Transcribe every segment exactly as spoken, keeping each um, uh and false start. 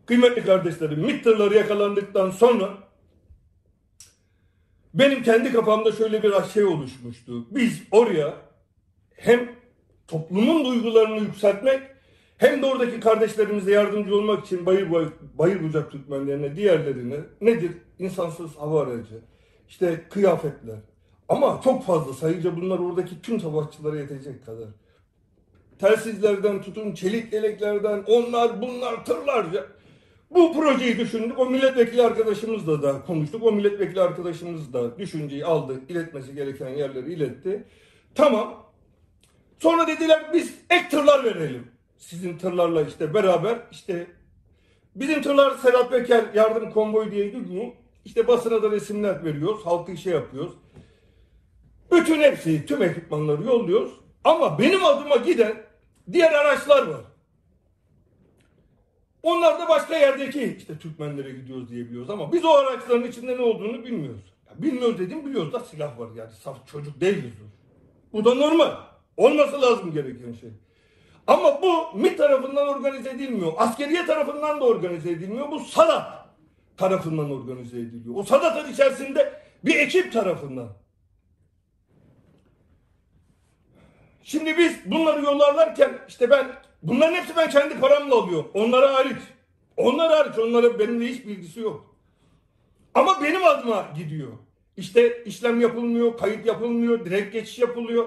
Kıymetli kardeşlerim, MİT tırları yakalandıktan sonra benim kendi kafamda şöyle bir şey oluşmuştu. Biz oraya hem toplumun duygularını yükseltmek hem de oradaki kardeşlerimize yardımcı olmak için Bayır, Bayır Bucak Türkmenlerine, diğerlerine nedir? İnsansız hava aracı, işte kıyafetler. Ama çok fazla sayıca bunlar oradaki tüm savaşçılara yetecek kadar. Telsizlerden tutun, çelik yeleklerden, onlar bunlar tırlarca. Bu projeyi düşündük. O milletvekili arkadaşımızla da konuştuk. O milletvekili arkadaşımız da düşünceyi aldı. İletmesi gereken yerleri iletti. Tamam. Sonra dediler biz ek tırlar verelim. Sizin tırlarla işte beraber işte bizim tırlar Sedat Peker yardım konvoyu diye gidiyor. İşte basına da resimler veriyoruz. Halkı şey yapıyoruz. Bütün hepsi, tüm ekipmanları yolluyoruz. Ama benim adıma giden diğer araçlar var. Onlar da başka yerdeki işte Türkmenlere gidiyoruz diyebiliyoruz ama biz o araçların içinde ne olduğunu bilmiyoruz. Ya bilmiyoruz dedim, biliyoruz da silah var, yani saf çocuk değiliz. Bu da normal. Olması lazım gereken şey. Ama bu MİT tarafından organize edilmiyor. Askeriye tarafından da organize edilmiyor. Bu SADAT tarafından organize ediliyor. O SADAT'ın içerisinde bir ekip tarafından. Şimdi biz bunları yollarlarken işte ben bunların hepsi ben kendi paramla alıyorum. Onlara hariç. Onlara hariç. Onlara benimle hiç bilgisi yok. Ama benim adıma gidiyor. İşte işlem yapılmıyor, kayıt yapılmıyor, direkt geçiş yapılıyor.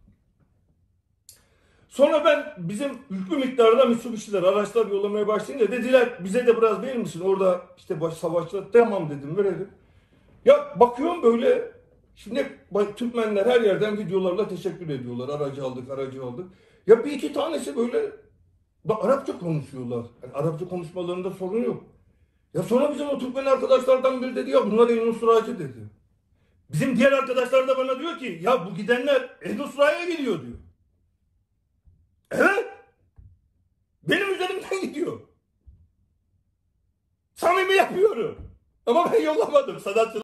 Sonra ben bizim yüklü miktarda Mitsubishi'ler, araçlar yollamaya başlayınca dediler bize de biraz verir misin? Orada işte baş savaşçılar, tamam dedim, verelim. Ya bakıyorum böyle, şimdi Türkmenler her yerden videolarla teşekkür ediyorlar. Aracı aldık, aracı aldık. Ya bir iki tanesi böyle da Arapça konuşuyorlar. Yani Arapça konuşmalarında sorun yok. Ya sonra bizim o Türkmen arkadaşlardan biri dedi ya bunlar El-Nusra'cı dedi. Bizim diğer arkadaşlar da bana diyor ki ya bu gidenler El-Nusra'ya gidiyor diyor. Evet. Benim üzerimden gidiyor. Samimi yapıyorum. Ama ben yollamadım. Sanatçı